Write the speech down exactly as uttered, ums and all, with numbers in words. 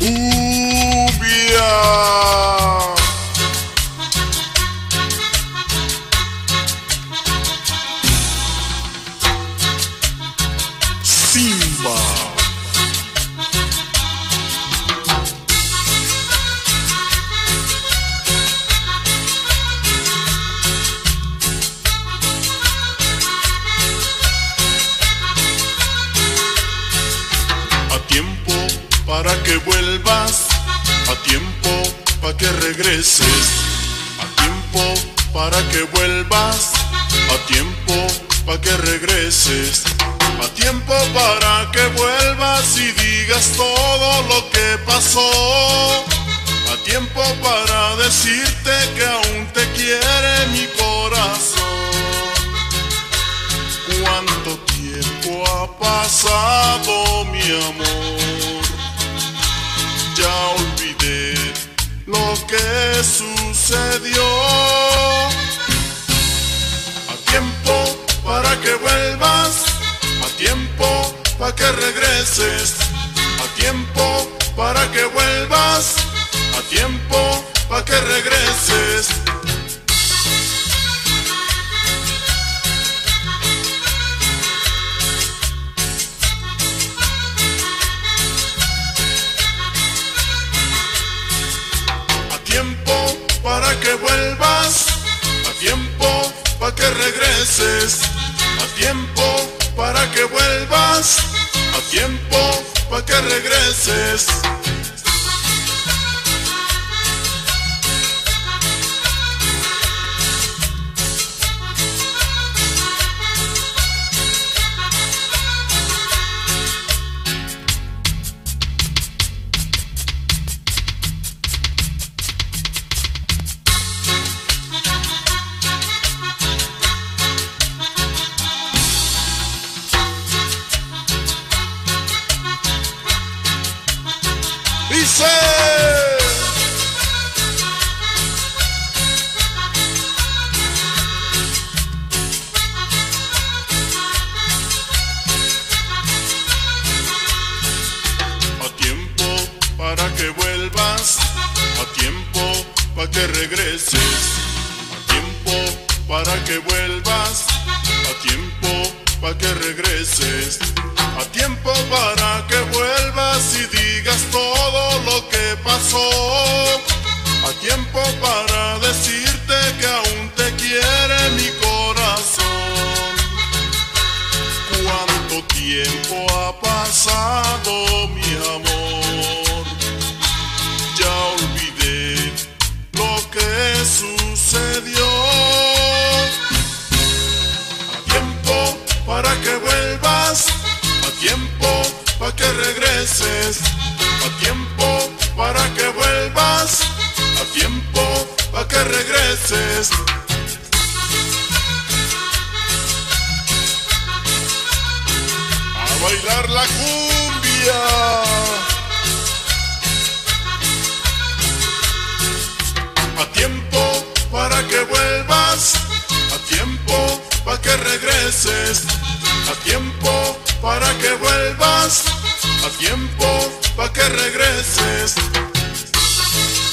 cumbia. Simba. A tiempo para que vuelvas, a tiempo para que regreses, a tiempo para que vuelvas, a tiempo para que regreses, a tiempo para que vuelvas y digas todo lo que pasó, a tiempo para decirte que aún te quiere mi corazón. ¿Cuánto tiempo ha pasado, mi amor? Ya olvidé lo que sucedió. A tiempo para que vuelvas, a tiempo para que regreses, a tiempo para que vuelvas, a tiempo para que regreses. A tiempo para que vuelvas, a tiempo para que regreses, a tiempo para que vuelvas, a tiempo para que regreses. Dice: a tiempo para que vuelvas, a tiempo para que regreses, a tiempo para que vuelvas, a tiempo para que regreses, a tiempo para que vuelvas y digas todo lo que pasó, a tiempo para decirte que aún te quiere mi corazón. ¿Cuánto tiempo ha pasado, mi amor? Ya olvidé lo que sucedió. A tiempo para que vuelvas, a tiempo para que regreses, a tiempo para que vuelvas, a tiempo para que regreses. A bailar la cumbia. A tiempo para que vuelvas, a tiempo para que regreses, a tiempo para que vuelvas, a tiempo para que regreses.